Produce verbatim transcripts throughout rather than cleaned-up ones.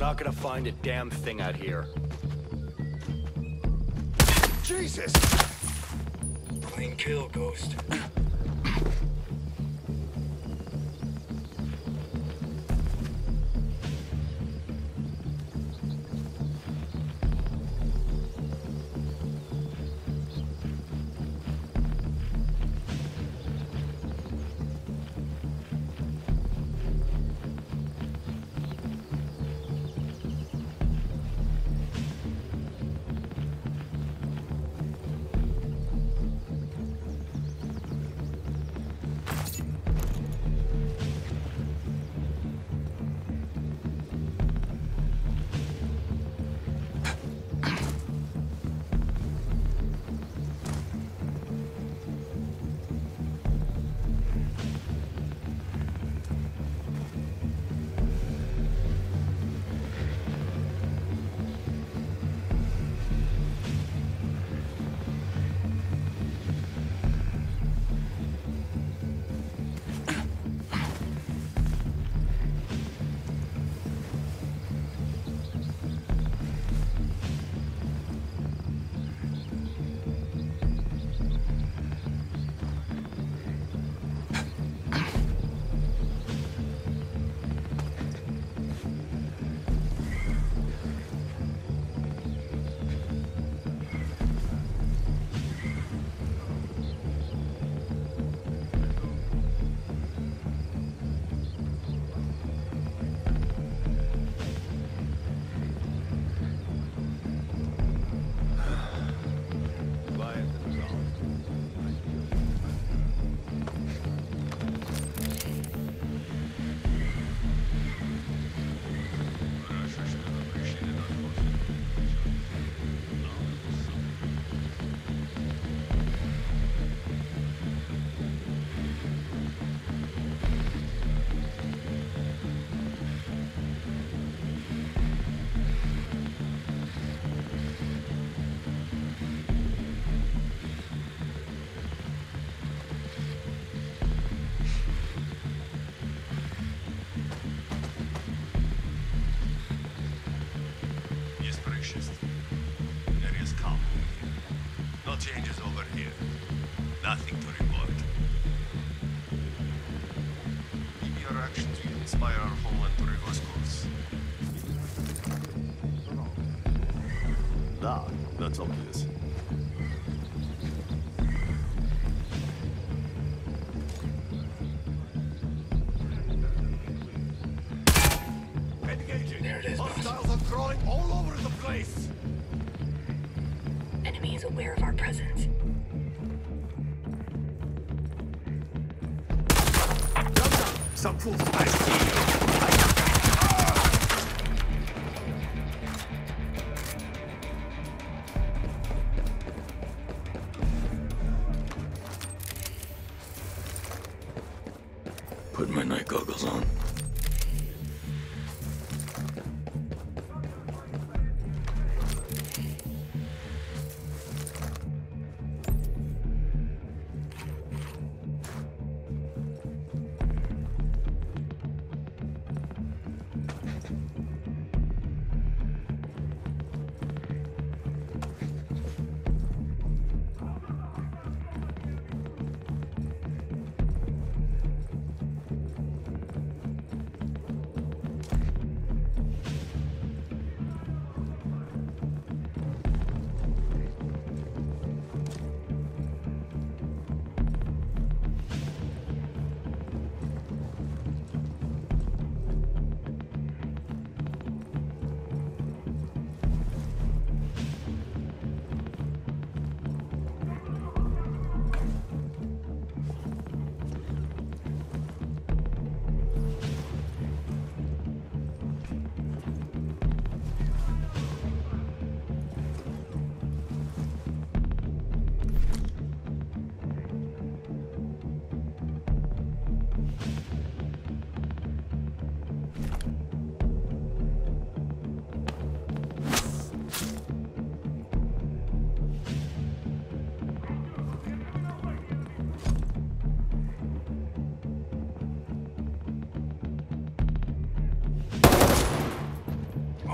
not gonna find a damn thing out here. Jesus! Clean kill, Ghost. Changes over here. Nothing to report. Maybe your actions will inspire our homeland to reverse course. Nah, that's obvious. Engaging! There it is, boss. Hostiles are crawling all over the place! Enemy is aware of our presence. Some fools I see you! Put my night goggles on.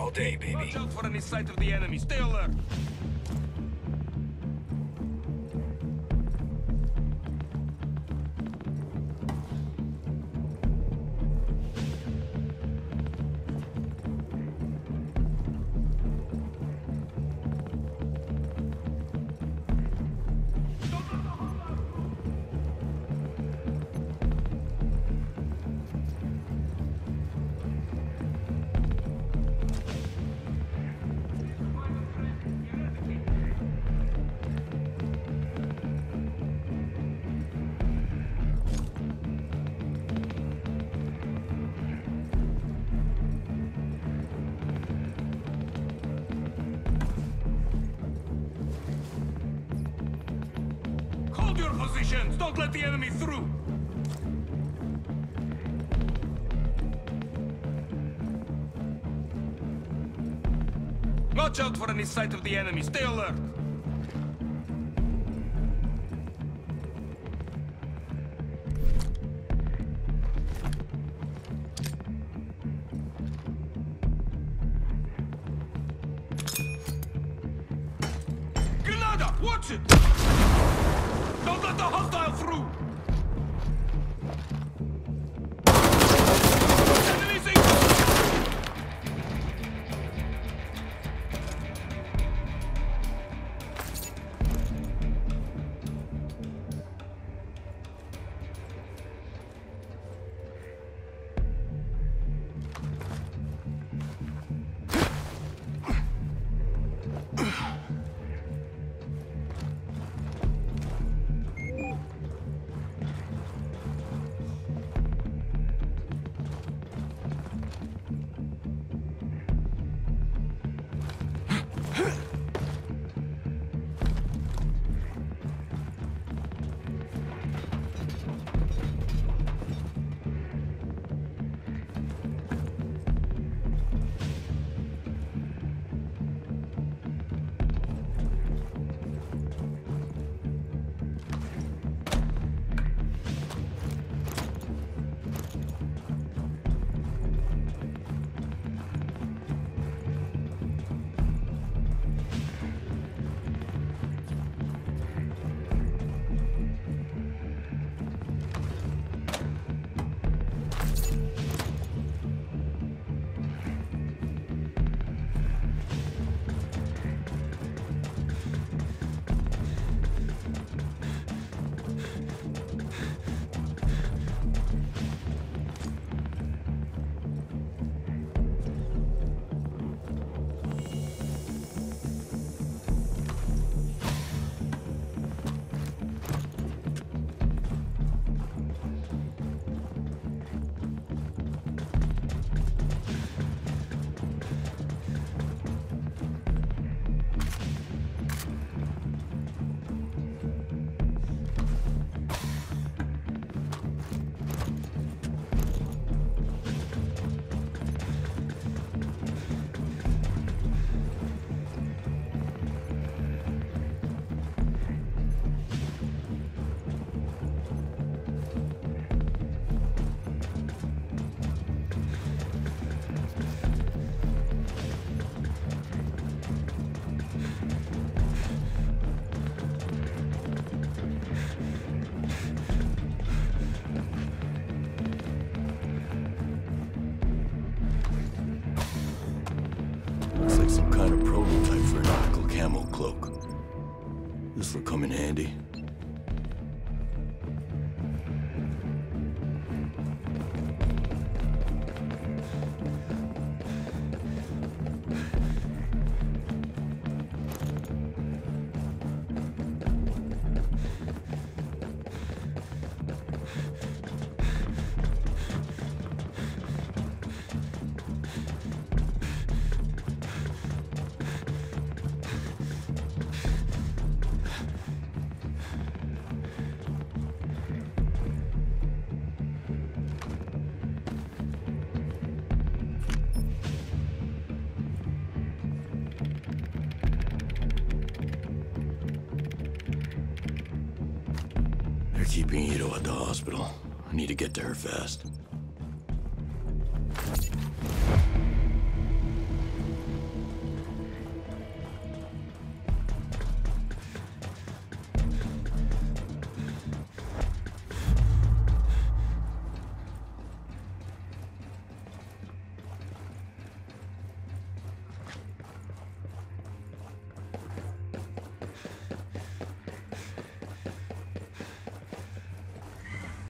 all day, baby. Watch out for any sight of the enemy. Stay alert. Hold your positions! Don't let the enemy through! Watch out for any sight of the enemy. Stay alert! Grenada! Watch it! Don't let the hostile through! Enemies incoming! Looks like some kind of prototype for a nautical camo cloak. This'll come in handy. They're keeping Ito at the hospital. I need to get to her fast.